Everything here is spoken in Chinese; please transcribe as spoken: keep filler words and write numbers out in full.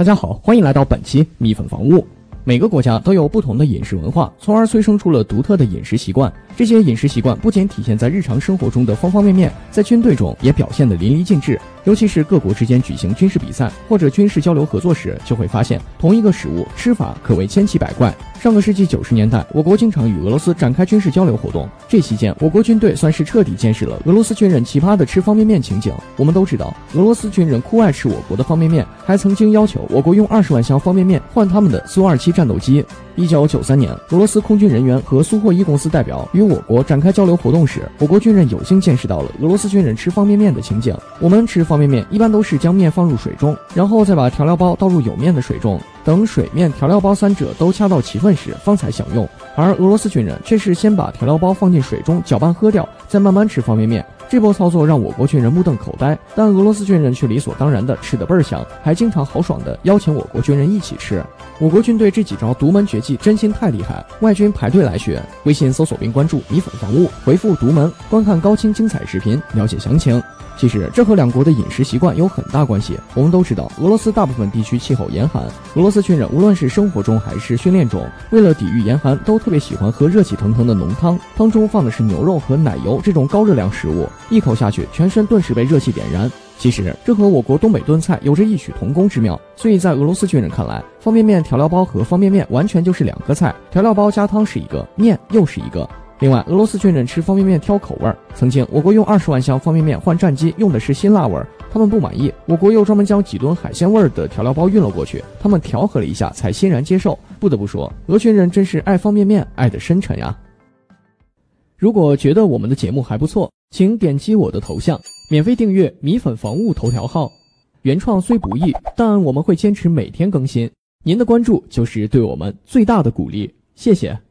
大家好，欢迎来到本期米粉房屋。每个国家都有不同的饮食文化，从而催生出了独特的饮食习惯。这些饮食习惯不仅体现在日常生活中的方方面面，在军队中也表现得淋漓尽致。尤其是各国之间举行军事比赛或者军事交流合作时，就会发现同一个食物吃法可谓千奇百怪。上个世纪九十年代，我国经常与俄罗斯展开军事交流活动，这期间我国军队算是彻底见识了俄罗斯军人奇葩的吃方便面情景。我们都知道，俄罗斯军人酷爱吃我国的方便面，还曾经要求我国用二十万箱方便面换他们的苏二七战斗机。一九九三年，俄罗斯空军人员和苏霍伊公司代表与我国展开交流活动时，我国军人有幸见识到了俄罗斯军人吃方便面的情景。我们吃方便面一般都是将面放入水中，然后再把调料包倒入有面的水中，等水面调料包三者都恰到其分时方才享用。而俄罗斯军人却是先把调料包放进水中搅拌喝掉，再慢慢吃方便面。这波操作让我国军人目瞪口呆，但俄罗斯军人却理所当然的吃得倍儿香，还经常豪爽的邀请我国军人一起吃。我国军队这几招独门绝技真心太厉害，外军排队来学。微信搜索并关注米粉房屋，回复独门观看高清精彩视频，了解详情。其实这和两国的饮食习惯有很大关系。我们都知道，俄罗斯大部分地区气候严寒，俄罗斯军人无论是生活中还是训练中，为了抵御严寒，都特别喜欢喝热气腾腾的浓汤，汤中放的是牛肉和奶油这种高热量食物，一口下去，全身顿时被热气点燃。其实这和我国东北炖菜有着异曲同工之妙，所以在俄罗斯军人看来，方便面调料包和方便面完全就是两个菜，调料包加汤是一个，面又是一个。另外，俄罗斯军人吃方便面挑口味，曾经我国用二十万箱方便面换战机用的是辛辣味，他们不满意，我国又专门将几吨海鲜味的调料包运了过去，他们调和了一下才欣然接受。不得不说，俄军人真是爱方便面爱得深沉呀。如果觉得我们的节目还不错，请点击我的头像，免费订阅米粉房屋头条号。原创虽不易，但我们会坚持每天更新，您的关注就是对我们最大的鼓励，谢谢。